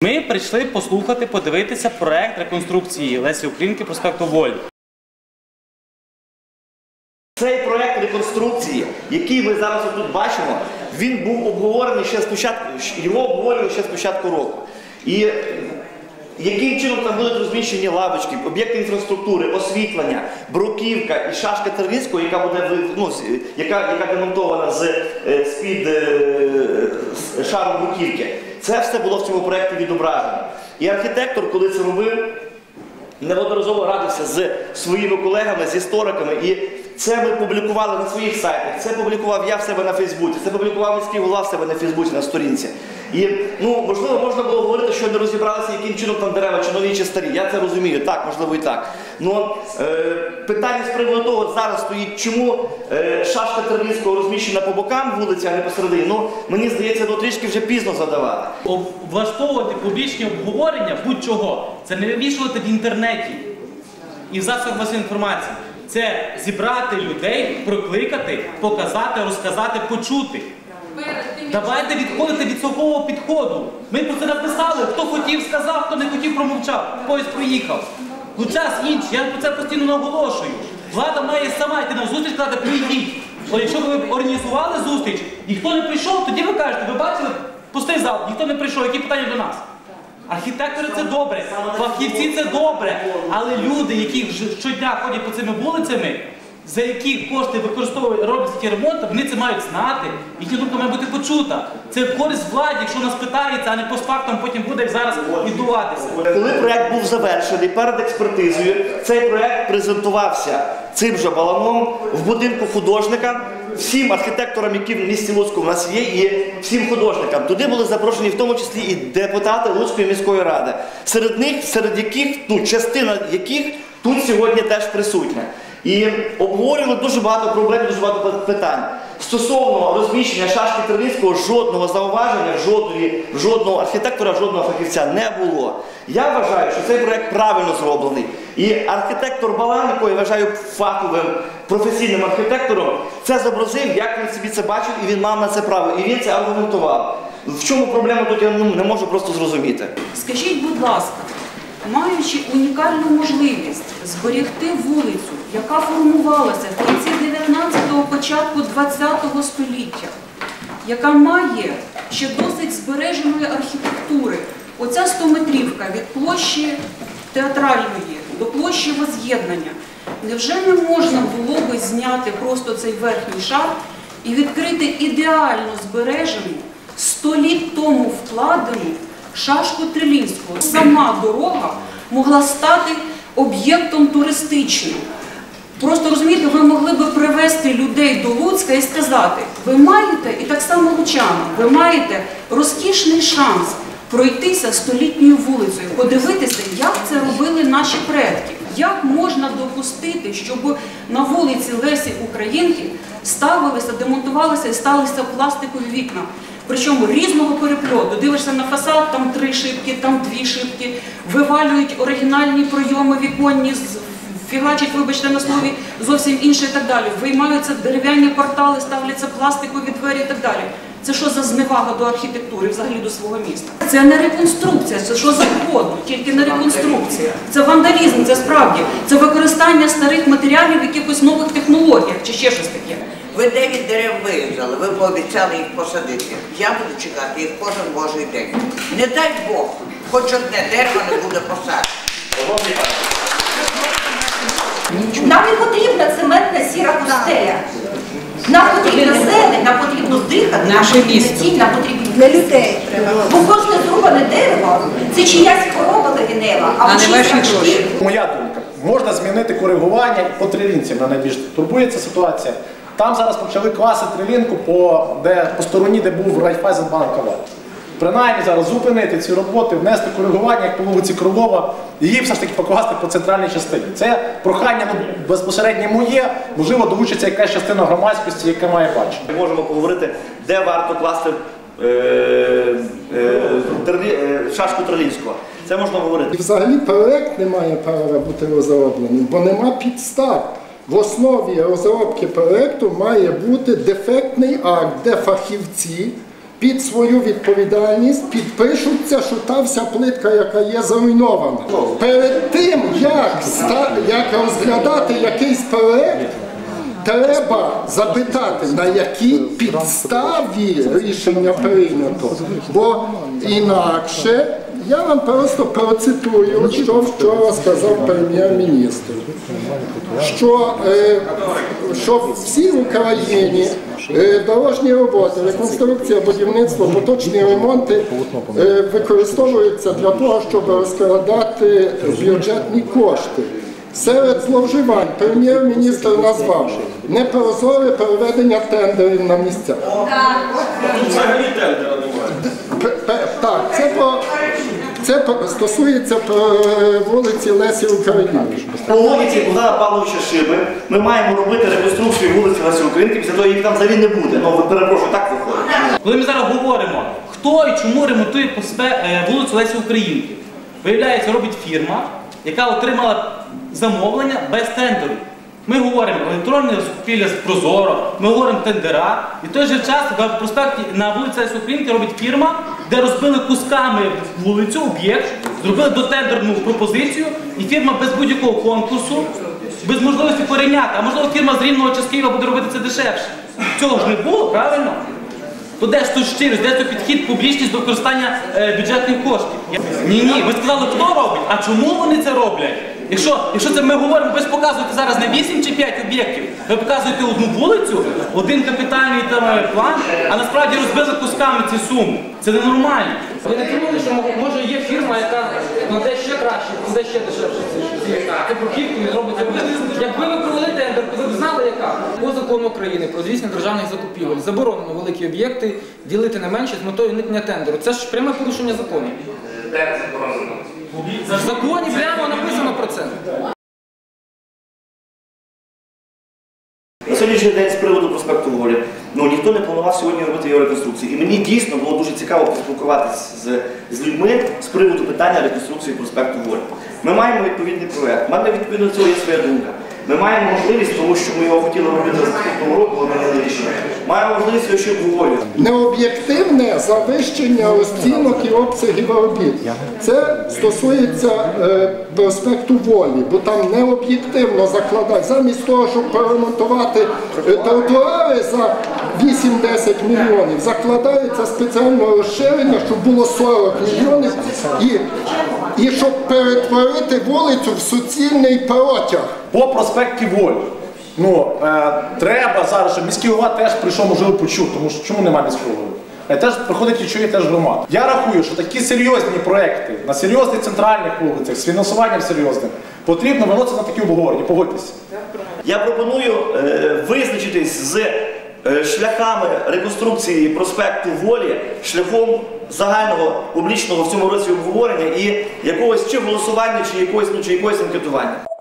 Ми прийшли послухати, подивитися проект реконструкції Лесі Українки проспекту Волі. Цей проект реконструкції, який ми зараз тут бачимо, він був обговорений ще з початку, його обговорювали ще з початку року. І яким чином там будуть розміщені лавочки, об'єкти інфраструктури, освітлення, бруківка і шашка Терлінського, яка буде, яка демонтована з-під шару бруківки. Це все було в цьому проєкті відображено. І архітектор, коли це робив, неодноразово радився з своїми колегами, з істориками, і це ми публікували на своїх сайтах, це публікував я в себе на Фейсбуці, це публікував міський голова в себе на Фейсбуці, на сторінці. І, можливо, можна було говорити, що не розібралися, яким чином там дерева, чи нові, чи старі. Я це розумію, так, можливо і так. Но питання з приводу того зараз стоїть, чому шашка Терлінського розміщена по бокам вулиці, а не посередині. Мені здається, трішки вже пізно задавати. Влаштовувати публічні обговорення будь-чого, це не вивішувати в інтернеті і в засобах масової інформації. Це зібрати людей, прокликати, показати, розказати, почути. Давайте відходити від цього підходу. Ми про це написали, хто хотів сказав, хто не хотів промовчав, поїзд проїхав. Час інший, я про це постійно наголошую. Влада має сама йти на зустріч і сказати, прийдіть. Бо якщо ви організували зустріч, ніхто не прийшов, тоді ви кажете, ви бачили пустий зал, ніхто не прийшов, які питання до нас? Архітектори – це добре, фахівці – це добре, але люди, які щодня ходять по цими вулицями, за які кошти використовують, роблять такі ремонти, вони це мають знати, їхня думка має бути почута. Це користь владі, якщо нас питається, а не постфактом потім буде зараз відбуватися. Коли проєкт був завершений перед експертизою, цей проєкт презентувався цим же Баланом в будинку художника, всім архітекторам, які в місті Луцьку в нас є, і всім художникам. Туди були запрошені в тому числі і депутати Луцької міської ради, серед яких, частина яких тут сьогодні теж присутня. І обговорювали дуже багато проблем, дуже багато питань. Стосовно розміщення шашки Терлінського жодного зауваження, жодного архітектора, жодного фахівця не було. Я вважаю, що цей проєкт правильно зроблений. І архітектор Балан, якого я вважаю фаховим, професійним архітектором, це зобразив, як він собі це бачив, і він мав на це право. І він це аргументував. В чому проблема тут, я не можу просто зрозуміти. Скажіть, будь ласка, маючи унікальну можливість зберегти вулицю, яка формувалася в кінці 19-го, початку 20-го століття, яка має ще досить збереженої архітектури, оця 100-метрівка від площі Театральної до площі Воз'єднання, невже не можна було би зняти просто цей верхній шар і відкрити ідеально збережену, 100 літ тому вкладену шашку Терлінського? Сама дорога могла стати об'єктом туристичним. Просто, розумієте, ви могли б привезти людей до Луцька і сказати, ви маєте, і так само лучани, ви маєте розкішний шанс пройтися 100-літньою вулицею, подивитися, як це робили наші предки. Як можна допустити, щоб на вулиці Лесі Українки ставилися, демонтувалися і сталися пластикові вікна? Причому різного перепльоту. Дивишся на фасад, там 3 шибки, там 2 шибки, вивалюють оригінальні пройоми віконні, фігачать, вибачте на слові, зовсім інше і так далі. Виймаються дерев'яні портали, ставляться пластикові двері і так далі. Це що за зневага до архітектури, взагалі до свого міста? Це не реконструкція, це що завгодно, тільки не реконструкція. Це вандалізм, це справді. Це використання старих матеріалів в якихось нових технологіях чи ще щось таке. Ви 9 дерев вирізали, ви пообіцяли їх посадити. Я буду чекати їх кожен божий день. Не дай Бог, хоч одне дерево не буде посаджено. Нам не потрібна цементна сіра пустеля. Нам потрібна зелень, нам потрібно дихати, наше місто. Нам потрібно для людей. Бо кожне зрубане дерево – це чиясь хвороба лавінева, а чиїсь рачки. Моя думка, можна змінити коригування по Трилінці, мене найбільш турбує ця ситуація. Там зараз почали класи Трилінку по стороні, де був Райфайзенбанк. Принаймні зараз зупинити ці роботи, внести коригування, як по вулиці Крилова, і її все ж таки покласти по центральній частині. Це прохання безпосередньо моє, можливо, долучиться якась частина громадськості, яка має бачити. Ми можемо поговорити, де варто класти шашку Терлінського. Це можна говорити. Взагалі проєкт не має права бути розроблений, бо нема підстав. В основі розробки проєкту має бути дефектний акт, де фахівці під свою відповідальність підпишуться, що та вся плитка, яка є, зруйнована. Перед тим, як розглядати якийсь проект, треба запитати, на якій підставі рішення прийнято. Бо інакше я вам просто процитую, що вчора сказав прем'єр-міністр. Що всі в Україні дорожні роботи, реконструкція, будівництво, поточні ремонти використовуються для того, щоб розкрадати бюджетні кошти. Серед зловживань прем'єр-міністр назвав непрозоре проведення тендерів на місцях. Взагалі тендера немає. Так, це стосується вулиці Лесі Українки. По логіці Богдана Павловича Шиби ми маємо робити реконструкцію вулиці Лесі Українки, після того їх там взагалі не буде. Ну, перепрошую, так виходить. Коли ми зараз говоримо, хто і чому ремонтує вулицю Лесі Українки, виявляється, робить фірма, яка отримала замовлення без тендеру. Ми говоримо електронне закупівля з Прозоро, ми говоримо тендера, і в той же час в проспекті на вулиці Лесі Українки робить фірма, де розбили кусками вулицю, об'єкт, зробили дотендерну пропозицію, і фірма без будь-якого конкурсу, без можливості порівняти, а можливо фірма з Рівного чи з Києва буде робити це дешевше. Цього ж не було, правильно? То де ж тут щирість, де ж тут підхід, публічність до використання бюджетних коштів? Ні, ви сказали, хто робить, а чому вони це роблять? Якщо це ми говоримо, ви ж показуєте зараз не 8 чи 5 об'єктів, ви показуєте одну вулицю, один капітальний план, а насправді розбили кусками ці суми. Це ненормально. Ви не думали, що може є фірма, яка кладе ще краще, кладе ще дешевше ці бруківки і робить це. Якби ви провели тендер, то ви б знали, яка? По закону України про здійснення державних закупівель заборонено великі об'єкти ділити не менше з метою уникнення тендеру. Це ж пряме порушення закону. Де заборонено? В законі прямо написано про це. На сьогоднішній день з приводу проспекту Волі, ніхто не планував сьогодні робити його реконструкцію. І мені дійсно було дуже цікаво поспілкуватися з людьми з приводу питання реконструкції проспекту Волі. Ми маємо відповідний проєкт, в мене відповідно до цього є своя думка. Ми маємо можливість, тому що ми його хотіли робити за наступного року, але ми не рішення. Маємо можливість його ще обговорювати. Необ'єктивне завищення оцінок і обсягів робіт. Це стосується проспекту Волі, бо там необ'єктивно закладають. Замість того, щоб поремонтувати тротуари за 8-10 мільйонів, закладається спеціальне розширення, щоб було 40 мільйонів, і щоб перетворити вулицю в суцільний протяг. По проспекті Волі. Треба зараз, щоб міський голова теж прийшов, можливо, почув, тому що чому немає міського голови? Теж приходить і чує теж громада. Я рахую, що такі серйозні проекти на серйозних центральних вулицях, з фінансуванням серйозним, потрібно виносити на такі обговорення, погодьтеся. Я пропоную визначитись з шляхами реконструкції проспекту Волі, шляхом загального публічного в цьому році обговорення і якогось чи голосування, чи якогось анкетування.